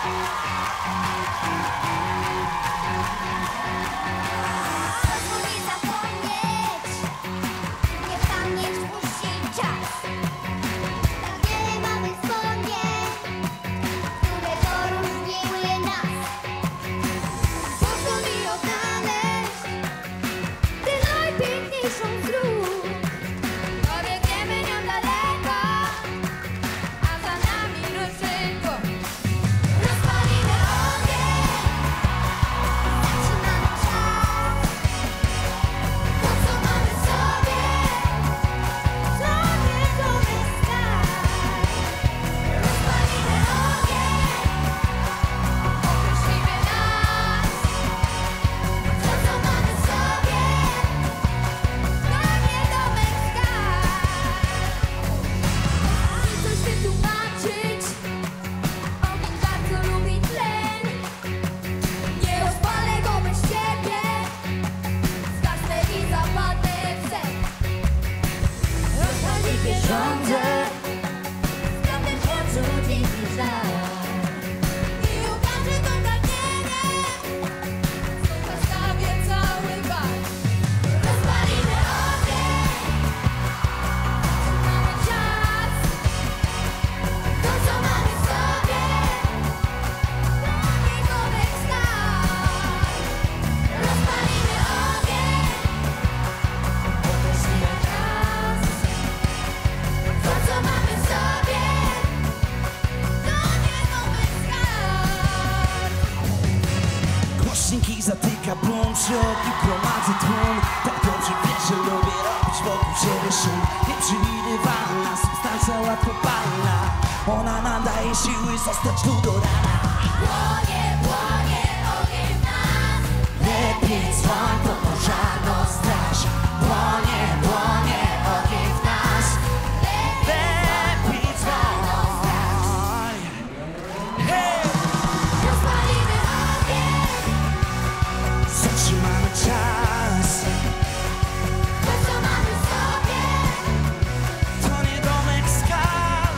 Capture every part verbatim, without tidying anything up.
Zatyka błączok i gromadzę tłum. Tak dobrze wiesz, że lubię robić wokół siebie szum. Nieprzewidywalna substancja łatwo palna. Ona nadaje siły zostać tu do rana. Płonie, płonie ogień w nas. Lepiej dzwoń po pożarną straż. Płonie, płonie ogień w nas. Lepiej dzwoń. Hej! Rozpalimy ogień. Zatrzymamy czas. To co mamy w sobie. To nie domek skal.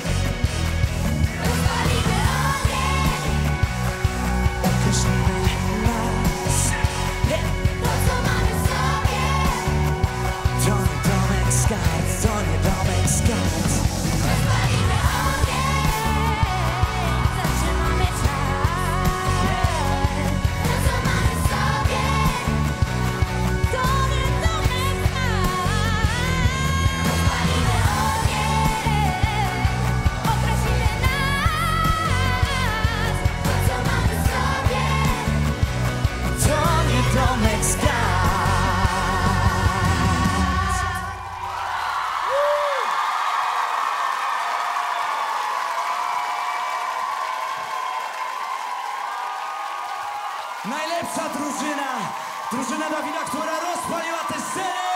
Rozpalimy ogień. Określimy nas. To co mamy w sobie. To nie domek skal. To nie domek skal. Rozpalimy ogień. Zatrzymamy czas. To co mamy w sobie. To nie domek nas. Rozpalimy ogień. Określimy nas. To co mamy w sobie. To nie domek skal. Najlepsza drużyna, drużyna Dawida, która rozpaliła tę scenę.